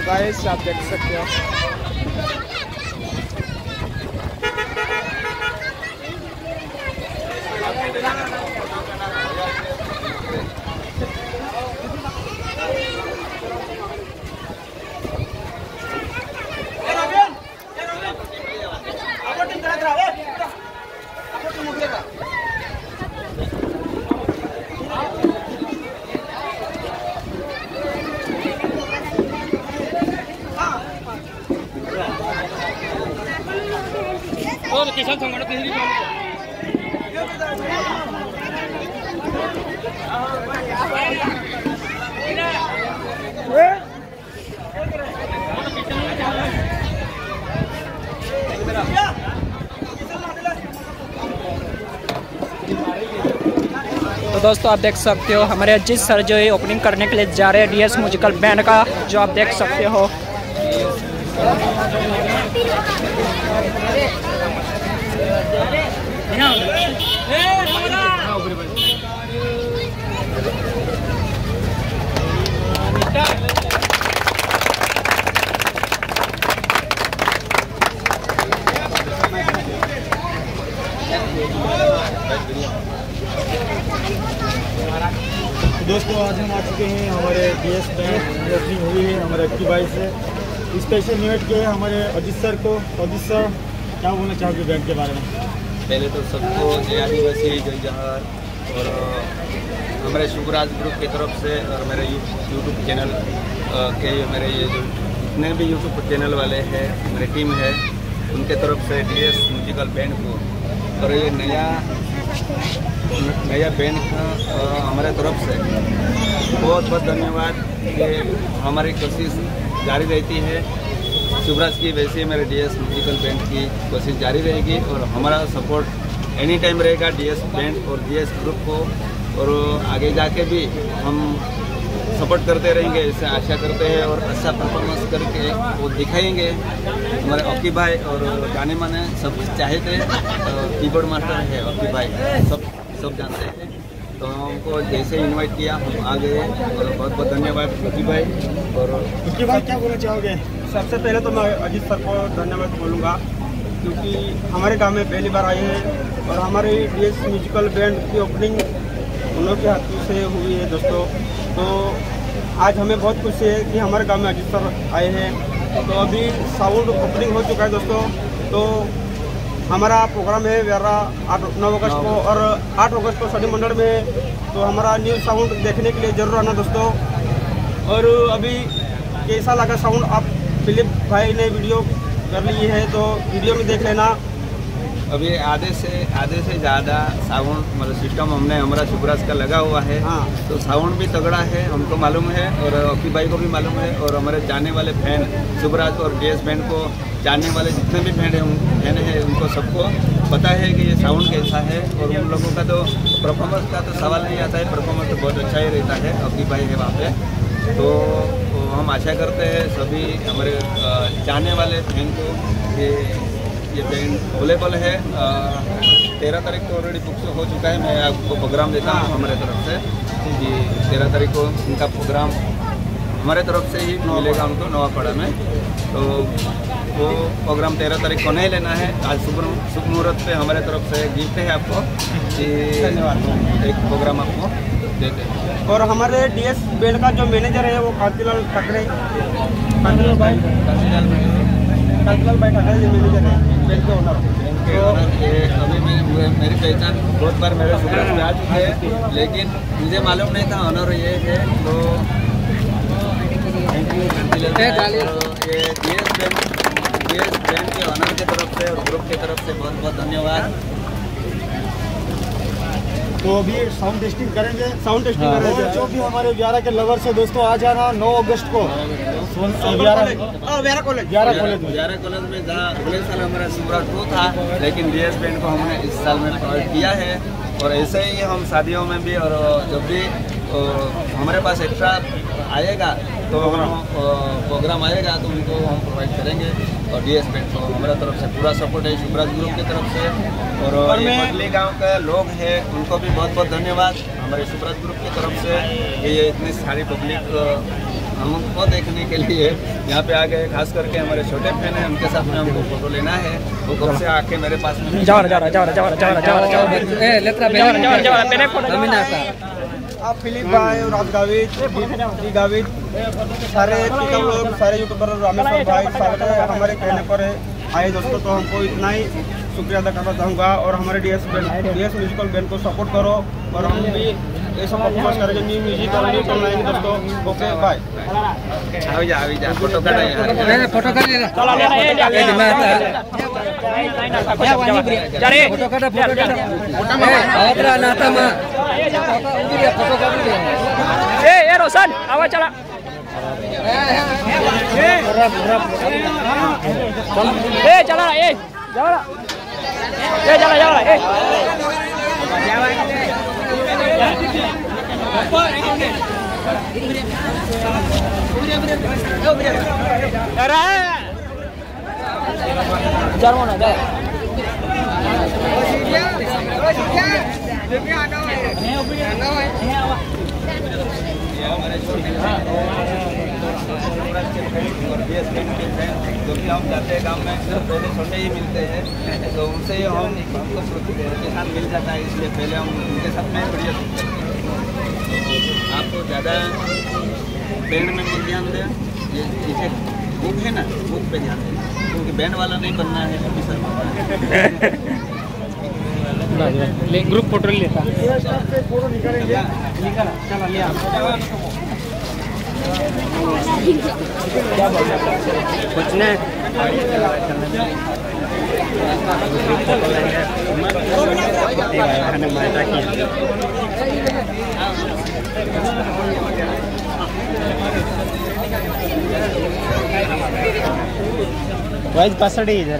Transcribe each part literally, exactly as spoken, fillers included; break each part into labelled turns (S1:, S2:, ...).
S1: Guys आप देख सकते हो।
S2: और किसान संगठन किसी
S1: तो दोस्तों आप देख सकते हो हमारे अजीत सर जो है ओपनिंग करने के लिए जा रहे हैं डीएस म्यूजिकल बैंड का, जो आप देख सकते हो।
S3: दोस्तों आज हम आ चुके हैं हमारे डीएस बैंड ओपनिंग हुई है हमारे अक्की भाई से। स्पेशल इन्वाइट किया है हमारे अजीत सर को। अजीत सर क्या बोलना चाहोगे बैंड के बारे में?
S4: पहले तो सबको जय आदिवासी जय जवाहर, और हमारे शुभराज ग्रुप की तरफ से और मेरे यूट्यूब चैनल के मेरे ये जो जितने भी यूट्यूब चैनल वाले हैं मेरी टीम है उनके तरफ से डीएस म्यूजिकल बैंड को और ये नया नया बैंड का हमारे तरफ से बहुत बहुत धन्यवाद कि हमारी कोशिश जारी रहती है। शुभराज की वैसे मेरे डीएस म्यूजिकल बैंड की कोशिश जारी रहेगी और हमारा सपोर्ट एनी टाइम रहेगा डीएस बैंड और डीएस ग्रुप को, और आगे जाके भी हम सपोर्ट करते रहेंगे, इससे आशा करते हैं और अच्छा परफॉर्मेंस करके वो दिखाएंगे। हमारे अक्की भाई और गाने माने सब चाहे थे, कीबोर्ड मास्टर है अक्की भाई, सब सब जानते हैं। तो हमको जैसे इनवाइट किया हम आ गए और बहुत बहुत धन्यवाद अक्की भाई। और
S3: अक्की भाई क्या बोलना चाहोगे?
S5: सबसे पहले तो मैं अजीत सर को धन्यवाद बोलूँगा क्योंकि हमारे गांव में पहली बार आए हैं और हमारे डीएस म्यूजिकल बैंड की ओपनिंग उन लोग के हाथों से हुई है दोस्तों। तो आज हमें बहुत खुशी है कि हमारे गांव में अजीत सर आए हैं। तो अभी साउंड ओपनिंग हो चुका है दोस्तों। तो हमारा प्रोग्राम है ग्यारह आठ नौ अगस्त को और आठ अगस्त को सभी मंडल में। तो हमारा न्यू साउंड देखने के लिए जरूर आना दोस्तों। और अभी कैसा लगा साउंड आप फिलिप भाई ने वीडियो कर ली है तो वीडियो में देख लेना।
S4: अभी आधे से आधे से ज़्यादा साउंड मतलब सिस्टम हमने हमारा शुभराज का लगा हुआ है।
S5: हाँ।
S4: तो साउंड भी तगड़ा है, हमको मालूम है और अक्की भाई को भी मालूम है और हमारे जाने वाले फैन शुभराज और डीएस बैंड को जानने वाले जितने भी फैन हैं फैन है उनको सबको पता है कि ये साउंड कैसा है। और उन लोगों का तो परफॉर्मेंस का तो सवाल नहीं आता है, परफॉर्मेंस तो बहुत अच्छा ही रहता है। अक्की भाई है वहाँ पे। तो हम आशा करते हैं सभी हमारे जाने वाले फैन को कि ये बैंड अवेलेबल है। तेरह तारीख को ऑलरेडी बुक हो चुका है। मैं आपको प्रोग्राम देता हूँ हमारे तरफ से कि तेरह तारीख को उनका प्रोग्राम हमारे तरफ से ही मिलेगा उनको नवापड़ा में। तो वो प्रोग्राम तेरह तारीख को नहीं लेना है। आज सुबह शुभ मुहूर्त पे हमारे तरफ से गिफ्ट है आपको कि एक प्रोग्राम आपको देते हैं।
S5: और हमारे डीएस बैंड का जो मैनेजर है वो कांतिलाल ठाकरे कांतिलाल भाई
S4: कांतिलाल भाई
S5: कांतिलाल भाई ठाकरे जो मैनेजर है बैंड के ओनर।
S4: तो ये अभी भी मेरी पहचान बहुत बार मेरे शुभराज में आ चुके हैं लेकिन मुझे मालूम नहीं था ऑनर ये है। तो ये डीएस बैंड डीएस बैंड के ऑनर की तरफ से और ग्रुप की तरफ से बहुत बहुत धन्यवाद।
S3: तो अभी साउंड टेस्टिंग करेंगे।
S5: साउंड टेस्टिंग
S3: हाँ।
S5: करेंगे।
S3: जो भी हमारे ग्यारह के लवर से दोस्तों आ जाना नौ अगस्त को ग्यारह कॉलेज ग्यारह कॉलेज में
S4: ग्यारह कॉलेज में जहाँ अगले साल हमारा शुभराज वो था लेकिन डीएस बैंड को हमने इस साल में प्रोवाइड किया है। और ऐसे ही हम शादियों में भी और जब भी हमारे पास एक्स्ट्रा आएगा तो हम प्रोग्राम आएगा तो उनको हम प्रोवाइड करेंगे। और डीएस बैंड को हमारा तरफ से पूरा सपोर्ट है शुभराज ग्रुप की तरफ से। और, और ये बदली गांव के लोग हैं उनको भी बहुत बहुत धन्यवाद हमारे शुभराज ग्रुप की तरफ से कि ये इतनी सारी पब्लिक हमको देखने के लिए यहाँ पे आ गए। खास करके हमारे छोटे फैन हैं, उनके साथ में हमको फोटो लेना है। वो कब से आके मेरे पास में
S1: जा रहा जा रहा जा रहा जा रहा जा रहा जा रहा जा रहा ए लेत्रा जा रहा जा रहा जा रहा मैंने फोटो अभी ना था।
S5: आप फिलिप भाई और राज गावित डी गावित सारे पिकअप लोग सारे यूट्यूबर रामेश्वर भाई सारे हमारे कहने पर आए दोस्तों। तो हमको इतना ही शुक्रिया अदा करना चाहूँगा। और हमारे D S band D S musical band को सपोर्ट करो और हम भी ये सब परफॉर्मेंस करेंगे, न्यू म्यूजिक और न्यू टर्न लाएंगे दोस्तों। Okay bye.
S4: अभी जा अभी जा फोटो कर रहे हैं,
S1: फोटो कर ले चला ले ए ले मैं जा रे फोटो कर फोटो कर आतरा नाता मा फोटो कर ए ए रोशन आवा चला ए चला ए चला ए चला चला ए जर्मन है
S4: जो कि हम जाते हैं गाँव में छोटे छोटे ही मिलते हैं, तो उनसे हम हमको के साथ मिल जाता है। इसलिए पहले हम उनके साथ में बढ़िया आपको ज़्यादा बैंड में भी ध्यान दें। ये इसे बुक है ना, बुक पे ध्यान दें, क्योंकि बैंड वाला नहीं बनना है कभी सर।
S1: ले ग्रुप फोटो लेता
S3: फोटो निकालेंगे
S1: निकाला चला ले कुछ नहीं वाइज पासवर्ड इधर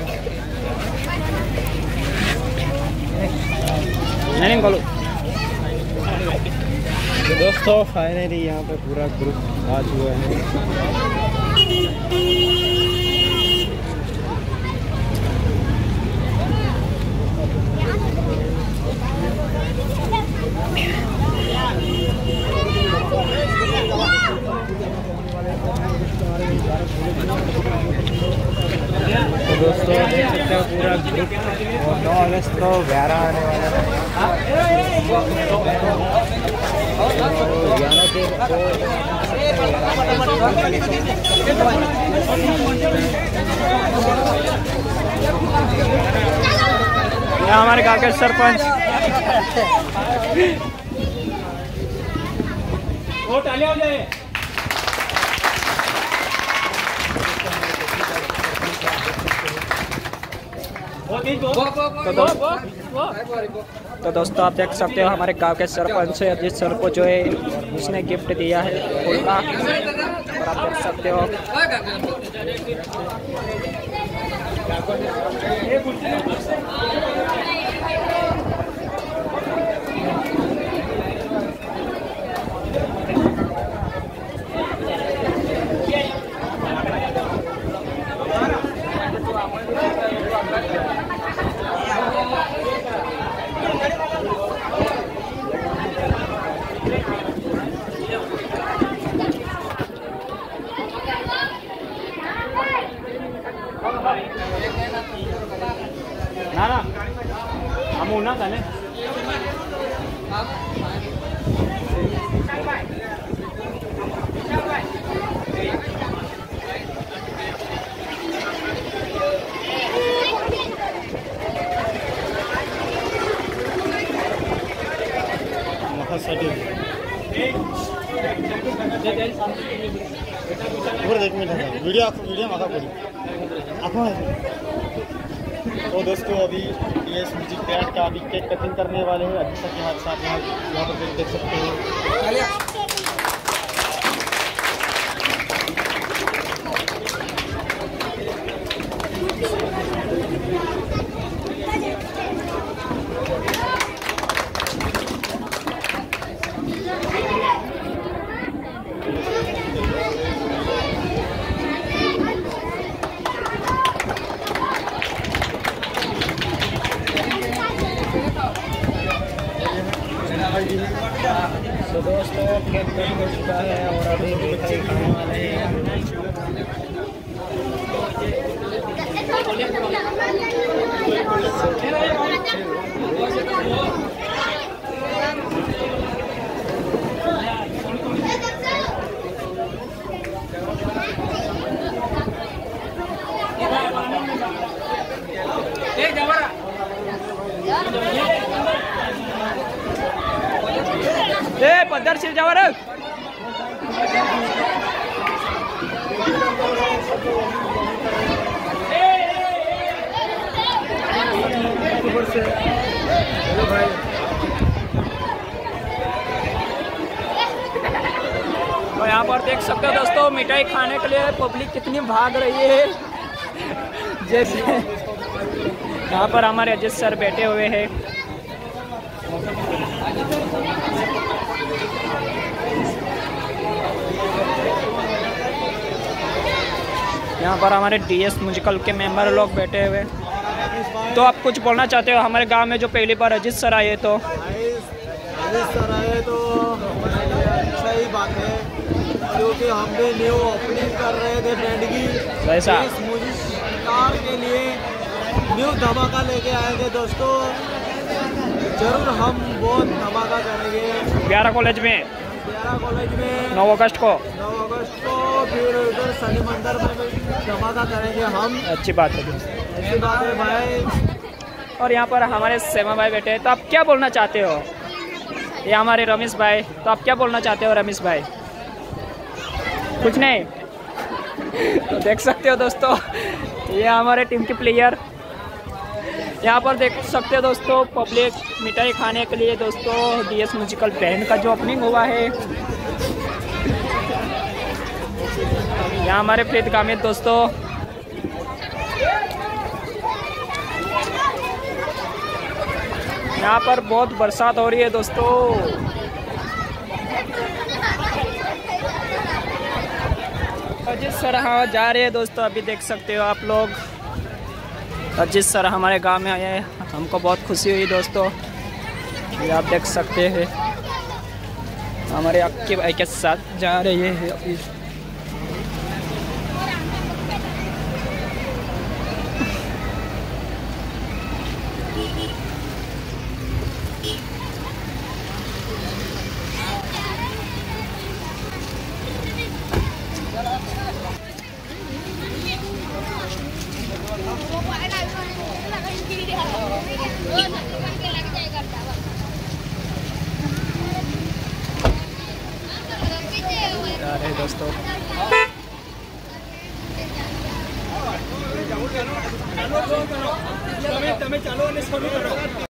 S1: नहीं बोलो। तो दोस्तों फाइनली यहाँ पे पूरा ग्रुप आ चुका है। तो दोस्तों देख सकते हो पूरा ग्रुप और नौ अगस्त को ग्यारह आने वाला है। यहाँ हमारे गाँव के सरपंच वोट आले हो जाए। तो, दो, तो दोस्तों आप देख सकते हो हमारे गांव के सरपंच है अजीत सर को जो है उसने गिफ्ट दिया है फूल का, और आप देख सकते हो ना ना हम ना जाने
S3: वीडियो वीडियो माका पड़ी आपको। तो दोस्तों अभी डी एस म्यूजिक बैंड का अभी केक कटिंग करने वाले हैं अजीत सर के हाथ साथ यहाँ यहाँ पर देख सकते हो। तो दोस्तों केक कट हो चुका है और अभी मिठाई
S1: अरे
S3: हेलो भाई।
S1: तो यहाँ पर देख सकते हो दोस्तों मिठाई खाने के लिए पब्लिक कितनी भाग रही है। जैसे यहाँ पर हमारे अजीत सर बैठे हुए हैं। यहाँ पर हमारे डीएस म्यूजिकल के मेंबर लोग बैठे हुए। तो आप कुछ बोलना चाहते हो हमारे गांव में जो पहली बार अजीत सर आए? तो
S3: अजीत सर आए तो हमारे लिए अच्छा ही बात है, क्योंकि हम भी न्यू ओपनिंग कर रहे थे बैंड की।
S1: वैसा
S3: इस म्यूजिक के लिए न्यू धमाका लेके आए थे दोस्तों। जरूर हम बहुत धमाका करेंगे
S1: ग्यारह कॉलेज में
S3: ग्यारह कॉलेज में
S1: नौ अगस्त को
S3: नौ अगस्त को फिर उधर शनि मंदिर में धमाका करेंगे हम।
S1: अच्छी बात है।
S3: अच्छी बात है भाई।
S1: और यहाँ पर हमारे सेमा भाई बैठे हैं। तो आप क्या बोलना चाहते हो? ये हमारे रमेश भाई। तो आप क्या बोलना चाहते हो रमेश भाई? कुछ नहीं। तो देख सकते हो दोस्तों ये हमारे टीम के प्लेयर। यहाँ पर देख सकते हो दोस्तों पब्लिक मिठाई खाने के लिए दोस्तों डीएस म्यूजिकल बैंड का जो ओपनिंग हुआ है। यहाँ हमारे प्रीत गामित दोस्तों। यहाँ पर बहुत बरसात हो रही है दोस्तों। अजीत सर हाँ जा रहे हैं दोस्तों। अभी देख सकते हो आप लोग अजीत सर हमारे गांव में आए हैं। हमको बहुत खुशी हुई दोस्तों। ये आप देख सकते हैं हमारे अक्की भाई के साथ जा रहे हैं अभी। जा रहे हैं दोस्तों।
S2: તમે ચાલો અને શરૂ કરો।